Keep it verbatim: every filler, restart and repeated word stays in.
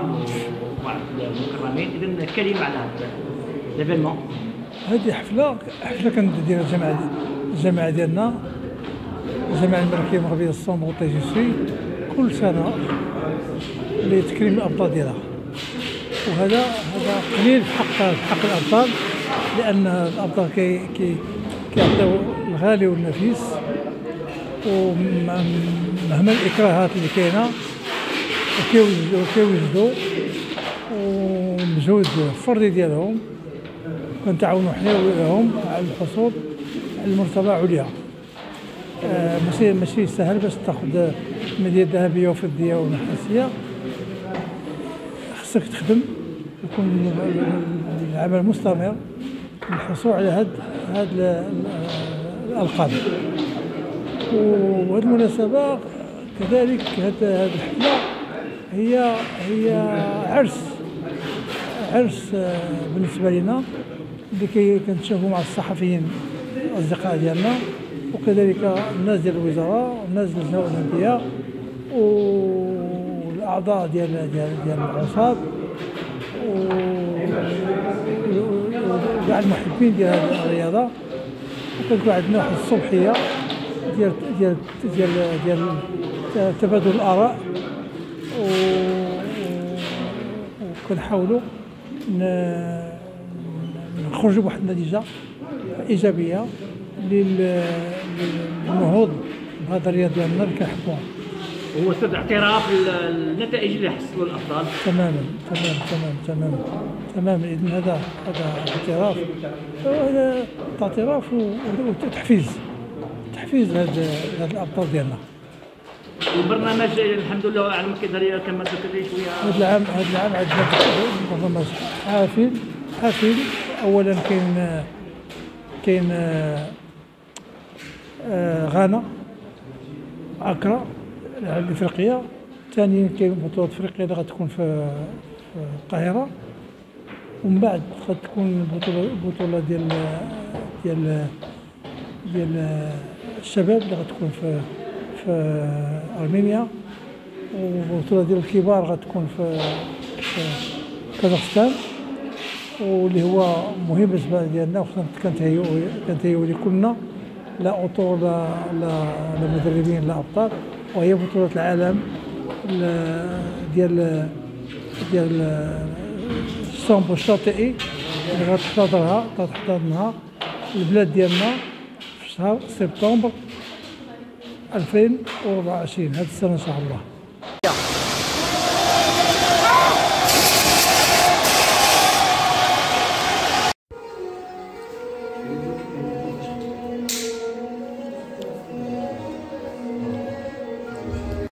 الكرام وبعض المكرمين. اذا كلمه على هذا ليفينمون. هذه حفله حفله كانت ديال الجامعه الجامعه ديالنا، الجامعه الملكيه المغربيه الصومغ والطيجيسي، كل سنه لتكريم الابطال ديالها. وهذا هذا قليل في حق في حق الابطال، لان الابطال كي كي كيعطيو الغالي والنفيس، ومهما الاكراهات اللي كاينه وكيوجدوا كيوجدوا ومجهود فردي ديالهم كنتعاونوا حنا وياهم على الحصول على المرتبه عليا. آه ماشي ماشي سهل باش تاخذ ميداليه ذهبيه وفضيه ونحاسيه، خصك تخدم يكون العمل مستمر للحصول على هاد هاد الالقاب. وهذه المناسبه كذلك هاد هاد الحفله هي هي عرس عرس بالنسبه لنا اللي كنتشافوا مع الصحفيين الاصدقاء ديالنا، وكذلك الناس ديال الوزراء والناس ديال اللجنه الاولمبيه والاعضاء ديال ديال ديال العصاب وكاع المحبين ديال هذه الرياضه. وكتكون عندنا واحد الصبحيه ديال ديال ديال ديال تبادل الاراء، وكنحاولوا نخرجوا بواحد النتيجه ايجابيه للنهوض بهذا الرياضه ديالنا اللي كنحبوها. هو استاذ اعتراف النتائج اللي حصلوا الابطال. تماما تماما تماما تماما تماما. اذا هذا هذا اعتراف، هذا اعتراف وتحفيز تحفيز هذا هذا الابطال ديالنا. البرنامج الحمد لله على ما كيدير كما ذكرتي شويه. هذا العام هذا العام عندنا برنامج حافل حافل. اولا كاين كاين آه غانا اكرا الافريقيه. ثانيا كاين بطوله افريقيا اللي غتكون في القاهره، ومن بعد غتكون البطوله البطوله ديال ديال ديال الشباب اللي غتكون في في ارمينيا، والبطوله ديال الكبار غتكون في في كازاخستان، واللي هو مهم بالنسبه ديالنا وخصنا كنتهيئوا كنتهيئوا لكلنا لا اطور لا لا مدربين لا ابطال، وهي بطوله العالم ديال ديال السامبو الشاطئي اللي غتحتضرها غتحتضنها البلاد ديالنا في شهر سبتمبر ألفين وأربعة وعشرين هذه السنه ان شاء الله.